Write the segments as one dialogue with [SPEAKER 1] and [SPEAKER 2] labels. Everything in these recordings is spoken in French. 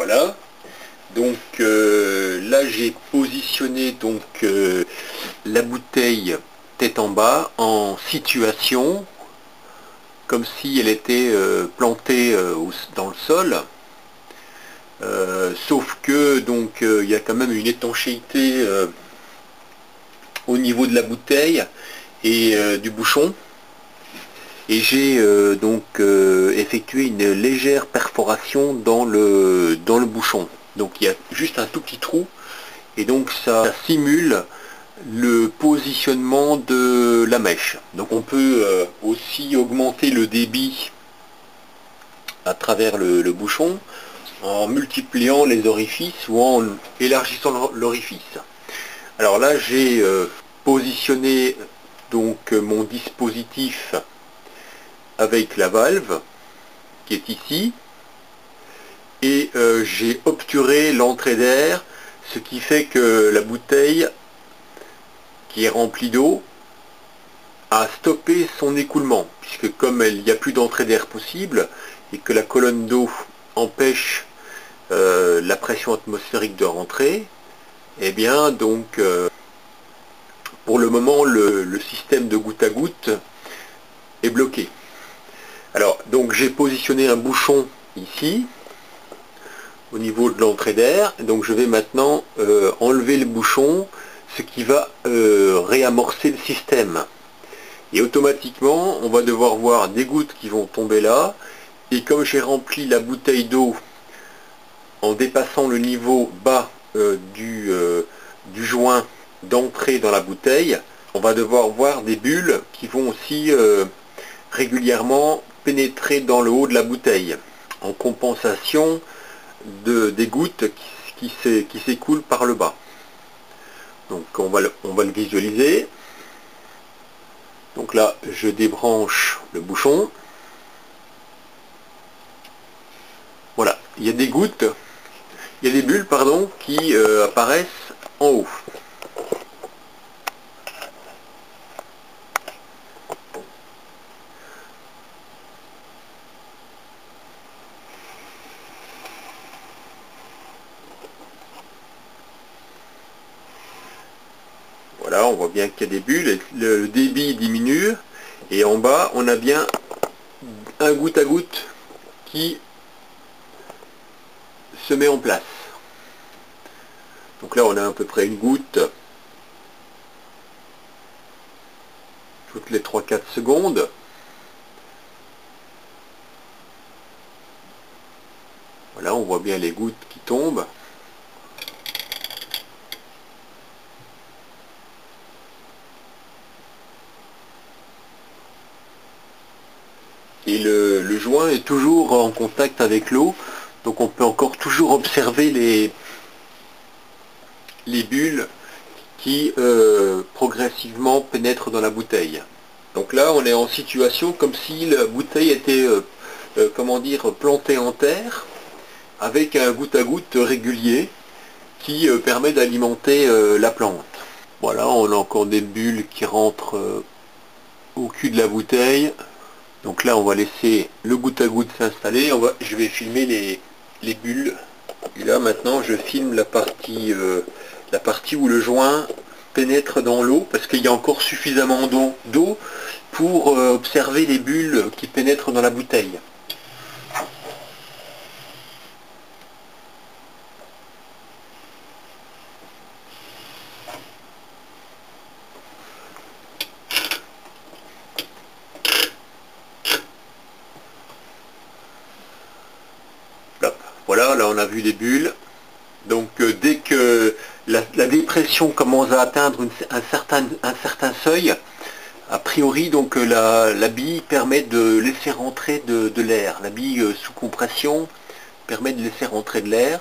[SPEAKER 1] Voilà. Donc là j'ai positionné donc la bouteille tête en bas en situation comme si elle était plantée dans le sol. Sauf que donc il y a quand même une étanchéité au niveau de la bouteille et du bouchon. Et j'ai donc effectué une légère perforation dans le bouchon. Donc il y a juste un tout petit trou et donc ça simule le positionnement de la mèche. Donc on peut aussi augmenter le débit à travers le bouchon en multipliant les orifices ou en élargissant l'orifice. Alors là j'ai positionné donc mon dispositif avec la valve qui est ici et j'ai obturé l'entrée d'air, ce qui fait que la bouteille qui est remplie d'eau a stoppé son écoulement, puisque comme il n'y a plus d'entrée d'air possible et que la colonne d'eau empêche la pression atmosphérique de rentrer, et bien donc pour le moment le système de goutte à goutte est bloqué. Alors donc j'ai positionné un bouchon ici au niveau de l'entrée d'air, donc je vais maintenant enlever le bouchon, ce qui va réamorcer le système. Et automatiquement on va devoir voir des gouttes qui vont tomber là, et comme j'ai rempli la bouteille d'eau en dépassant le niveau bas du joint d'entrée dans la bouteille, on va devoir voir des bulles qui vont aussi régulièrement pénétrer dans le haut de la bouteille en compensation des gouttes qui s'écoulent par le bas. Donc on va le visualiser. Donc là je débranche le bouchon. Voilà, il y a des gouttes, il y a des bulles pardon qui apparaissent en haut. Voilà, on voit bien qu'il y a des bulles, le débit diminue, et en bas, on a bien un goutte à goutte qui se met en place. Donc là, on a à peu près une goutte toutes les 3-4 secondes. Voilà, on voit bien les gouttes qui tombent. Et le joint est toujours en contact avec l'eau, donc on peut encore toujours observer les bulles qui progressivement pénètrent dans la bouteille. Donc là on est en situation comme si la bouteille était comment dire, plantée en terre avec un goutte à goutte régulier qui permet d'alimenter la plante. Voilà, on a encore des bulles qui rentrent au cul de la bouteille. Donc là on va laisser le goutte à goutte s'installer, je vais filmer les bulles. Et là maintenant je filme la partie où le joint pénètre dans l'eau, parce qu'il y a encore suffisamment d'eau pour observer les bulles qui pénètrent dans la bouteille. Voilà, là on a vu les bulles. Donc dès que la dépression commence à atteindre un certain seuil, a priori donc la bille permet de laisser rentrer de l'air. La bille sous compression permet de laisser rentrer de l'air.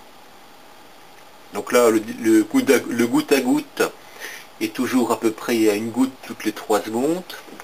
[SPEAKER 1] Donc là le goutte à goutte est toujours à peu près à une goutte toutes les 3 secondes.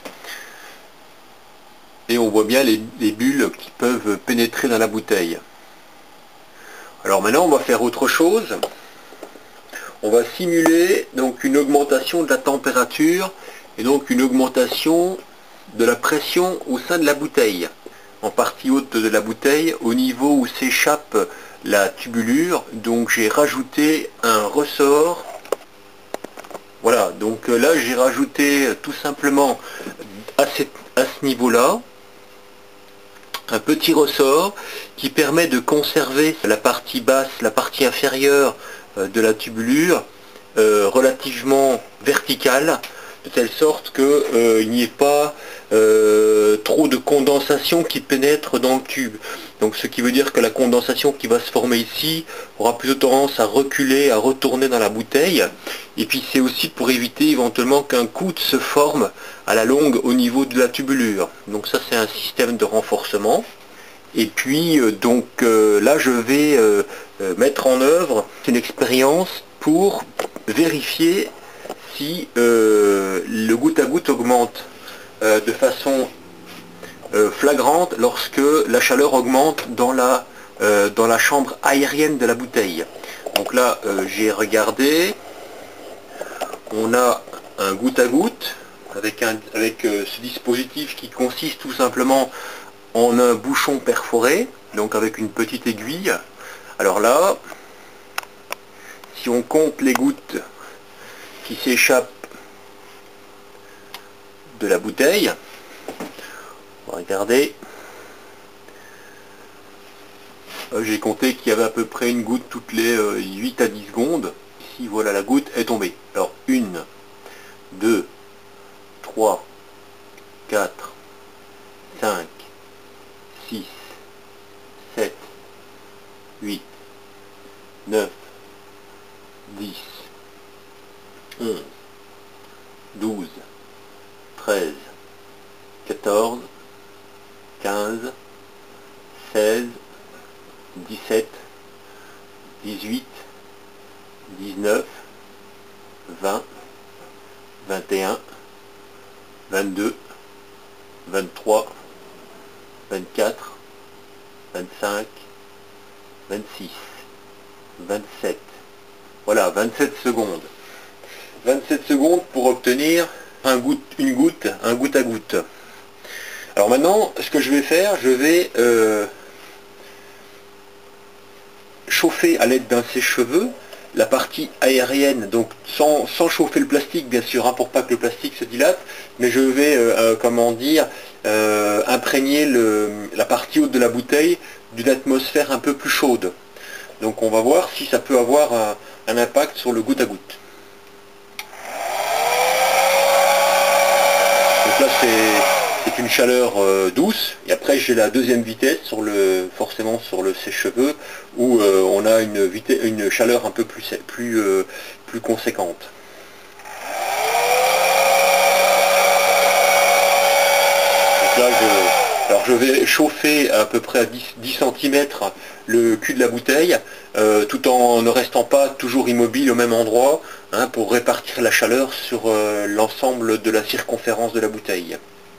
[SPEAKER 1] Et on voit bien les bulles qui peuvent pénétrer dans la bouteille. Alors maintenant on va faire autre chose. On va simuler donc une augmentation de la température et donc une augmentation de la pression au sein de la bouteille, en partie haute de la bouteille, au niveau où s'échappe la tubulure, donc j'ai rajouté un ressort. Voilà, donc là j'ai rajouté tout simplement à ce niveau-là un petit ressort qui permet de conserver la partie basse, la partie inférieure de la tubulure relativement verticale, de telle sorte qu'il n'y ait pas trop de condensation qui pénètre dans le tube. Donc ce qui veut dire que la condensation qui va se former ici aura plutôt tendance à reculer, à retourner dans la bouteille. Et puis c'est aussi pour éviter éventuellement qu'un coude se forme à la longue au niveau de la tubulure. Donc ça c'est un système de renforcement. Et puis là je vais mettre en œuvre une expérience pour vérifier si le goutte à goutte augmente de façon flagrante lorsque la chaleur augmente dans la chambre aérienne de la bouteille. Donc là j'ai regardé, on a un goutte à goutte avec ce dispositif qui consiste tout simplement en un bouchon perforé, donc avec une petite aiguille. Alors là, si on compte les gouttes qui s'échappent de la bouteille, on va regarder. J'ai compté qu'il y avait à peu près une goutte toutes les 8 à 10 secondes. Ici, voilà, la goutte est tombée. Alors, 1, 2, 3, 4, 5, 6, 7, 8, 9, 10, 11, 12, 13, 14, 15, 16, 17, 18, 19, 20, 21, 22, 23, 24, 25, 26, 27. Voilà, 27 secondes. 27 secondes pour obtenir un goutte à goutte. Alors maintenant, ce que je vais faire, je vais chauffer à l'aide d'un sèche-cheveux la partie aérienne, donc sans chauffer le plastique bien sûr, hein, pour pas que le plastique se dilate, mais je vais, imprégner la partie haute de la bouteille d'une atmosphère un peu plus chaude. Donc on va voir si ça peut avoir un impact sur le goutte à goutte. Donc là c'est une chaleur douce, et après j'ai la deuxième vitesse forcément sur le sèche-cheveux où on a une chaleur un peu plus conséquente. Donc là je vais chauffer à peu près à 10 cm le cul de la bouteille, tout en ne restant pas toujours immobile au même endroit, hein, pour répartir la chaleur sur l'ensemble de la circonférence de la bouteille.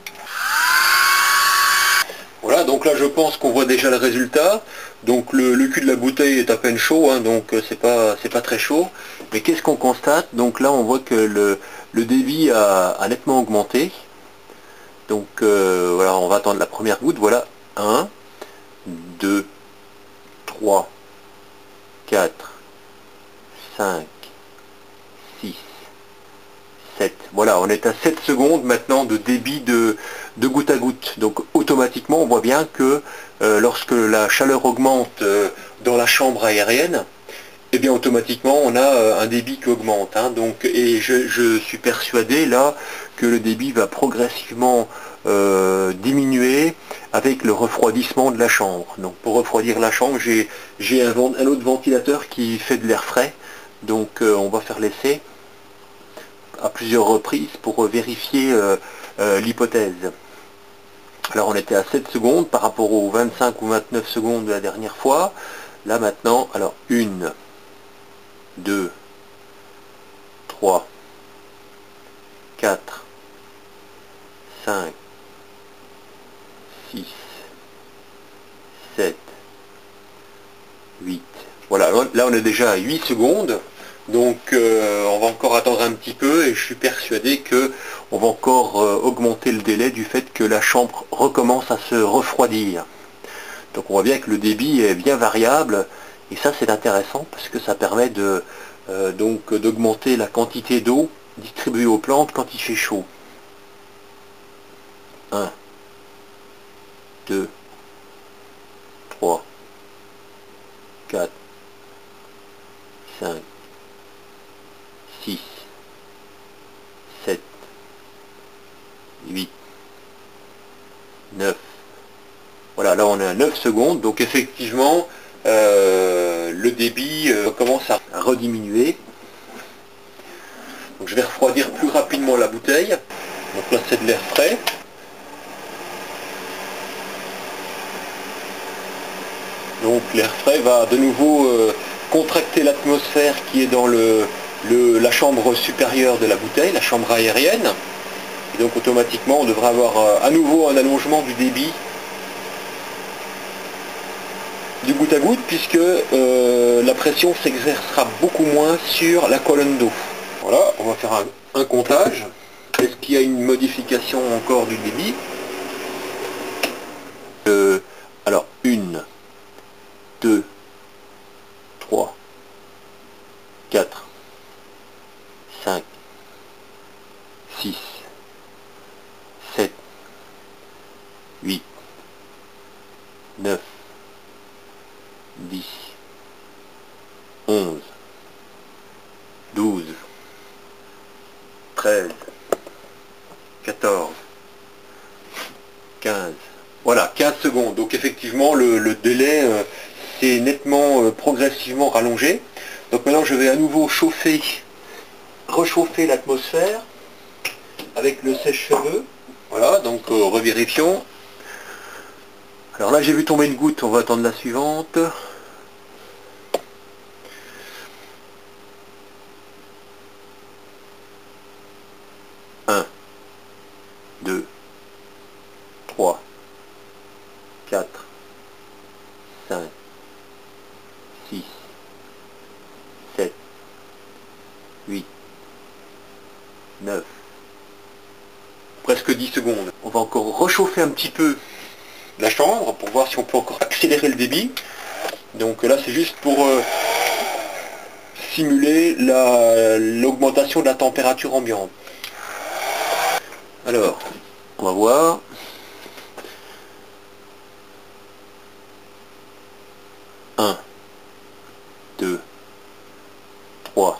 [SPEAKER 1] Voilà, donc là je pense qu'on voit déjà le résultat. Donc le cul de la bouteille est à peine chaud, hein, donc c'est pas très chaud. Mais qu'est-ce qu'on constate? Donc là on voit que le débit a nettement augmenté. Donc voilà, on va attendre la première goutte. Voilà, 1, 2, 3, 4, 5, 6, 7. Voilà, on est à 7 secondes maintenant de débit de goutte à goutte. Donc automatiquement, on voit bien que lorsque la chaleur augmente dans la chambre aérienne, et bien automatiquement on a un débit qui augmente, hein. Donc, et je suis persuadé là que le débit va progressivement diminuer avec le refroidissement de la chambre. Donc pour refroidir la chambre, j'ai un autre ventilateur qui fait de l'air frais, donc on va faire l'essai à plusieurs reprises pour vérifier l'hypothèse. Alors on était à 7 secondes par rapport aux 25 ou 29 secondes de la dernière fois. Là maintenant, alors 1, 2, 3, 4, 5, 6, 7, 8. Voilà, là on est déjà à 8 secondes. Donc on va encore attendre un petit peu et je suis persuadé que on va encore augmenter le délai du fait que la chambre recommence à se refroidir. Donc on voit bien que le débit est bien variable Et ça c'est intéressant parce que ça permet de donc d'augmenter la quantité d'eau distribuée aux plantes quand il fait chaud. 1, 2, 3, 4, 5, 6, 7, 8, 9. Voilà, là on est à 9 secondes, donc effectivement le débit commence à rediminuer. Donc je vais refroidir plus rapidement la bouteille. Donc là c'est de l'air frais. Donc l'air frais va de nouveau contracter l'atmosphère qui est dans la chambre supérieure de la bouteille, la chambre aérienne. Et donc automatiquement on devrait avoir à nouveau un allongement du débit du goutte à goutte, puisque la pression s'exercera beaucoup moins sur la colonne d'eau. Voilà, on va faire un comptage. Est-ce qu'il y a une modification encore du débit? Alors, 1, 2, 3, 4, 5, 6, 7, 8, 9, 10, 11, 12, 13, 14, 15. Voilà, 15 secondes. Donc effectivement, le délai s'est nettement, progressivement rallongé. Donc maintenant, je vais à nouveau rechauffer l'atmosphère avec le sèche-cheveux. Voilà, donc revérifions. Alors là, j'ai vu tomber une goutte, on va attendre la suivante. 1, 2, 3, 4, 5, 6, 7, 8, 9, presque 10 secondes. On va encore réchauffer un petit peu la chambre pour voir si on peut encore accélérer le débit. Donc là c'est juste pour simuler l'augmentation de la température ambiante. Alors, on va voir. 1, 2, 3,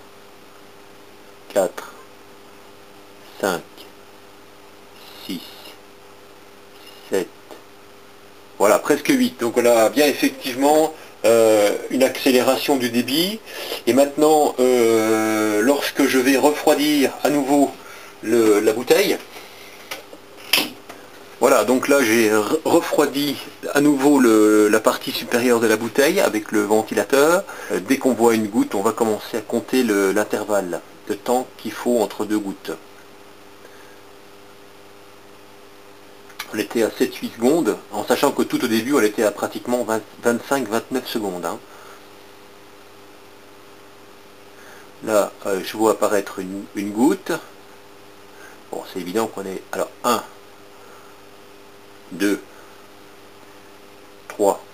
[SPEAKER 1] 4, 5, 6, 7. Voilà, presque 8. Donc on a bien effectivement une accélération du débit. Et maintenant, lorsque je vais refroidir à nouveau la bouteille, voilà, donc là j'ai refroidi à nouveau la partie supérieure de la bouteille avec le ventilateur. Dès qu'on voit une goutte, on va commencer à compter l'intervalle de temps qu'il faut entre deux gouttes. On était à 7-8 secondes, en sachant que tout au début, on était à pratiquement 25-29 secondes. Hein. Là, je vois apparaître une goutte. Bon, c'est évident qu'on est... Alors, 1, 2, 3,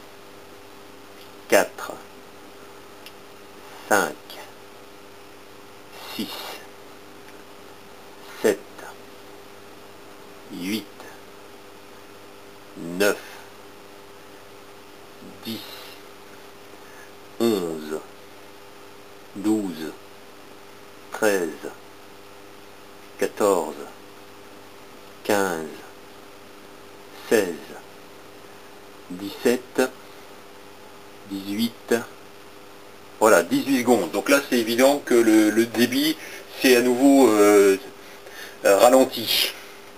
[SPEAKER 1] 4, 5, 6, 7, 8, 9, 10, 11, 12, 13, 14, 15, 16, 17, 18, voilà, 18 secondes. Donc là, c'est évident que le débit s'est à nouveau ralenti.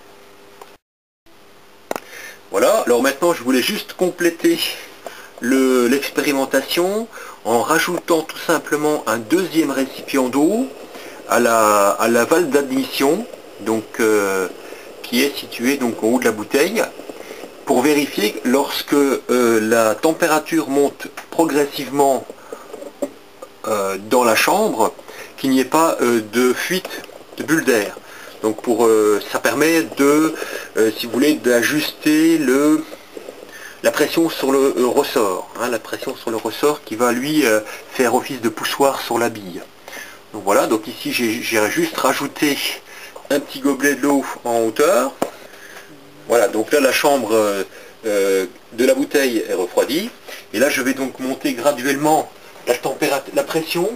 [SPEAKER 1] Voilà, alors maintenant, je voulais juste compléter l'expérimentation en rajoutant tout simplement un deuxième récipient d'eau à la valve d'admission, donc qui est située donc au haut de la bouteille, pour vérifier que lorsque la température monte progressivement dans la chambre, qu'il n'y ait pas de fuite de bulles d'air. Donc ça permet de, si vous voulez, d'ajuster la pression sur le ressort, hein, la pression sur le ressort qui va lui faire office de poussoir sur la bille. Donc voilà, donc ici j'ai juste rajouté un petit gobelet de l'eau en hauteur. Voilà, donc là la chambre de la bouteille est refroidie. Et là je vais donc monter graduellement la température, la pression.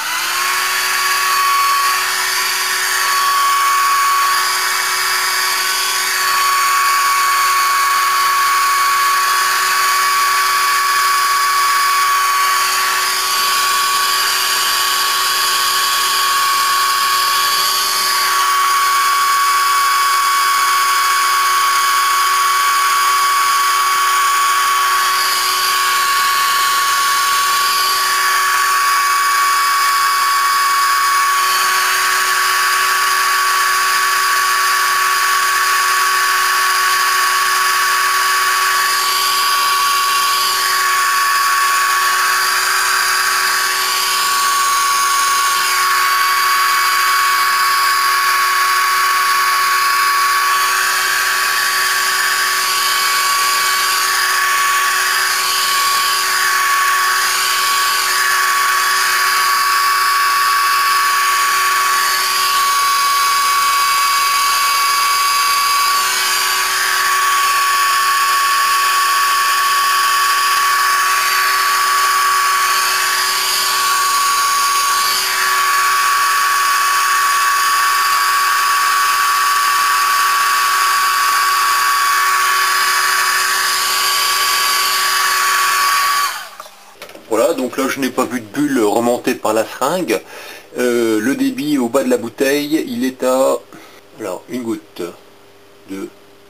[SPEAKER 1] Voilà, donc là je n'ai pas vu de bulle remonter par la seringue. Le débit au bas de la bouteille, il est à, alors, une goutte, 2,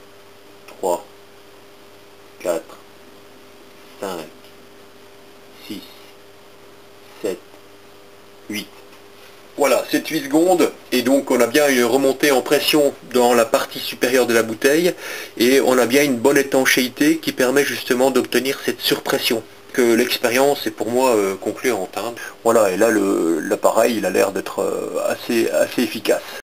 [SPEAKER 1] 3, 4, 5, 6, 7, 8. Voilà, 7-8 secondes, et donc on a bien une remontée en pression dans la partie supérieure de la bouteille, et on a bien une bonne étanchéité qui permet justement d'obtenir cette surpression. Que l'expérience est pour moi concluante, hein. Voilà, et là l'appareil il a l'air d'être assez efficace.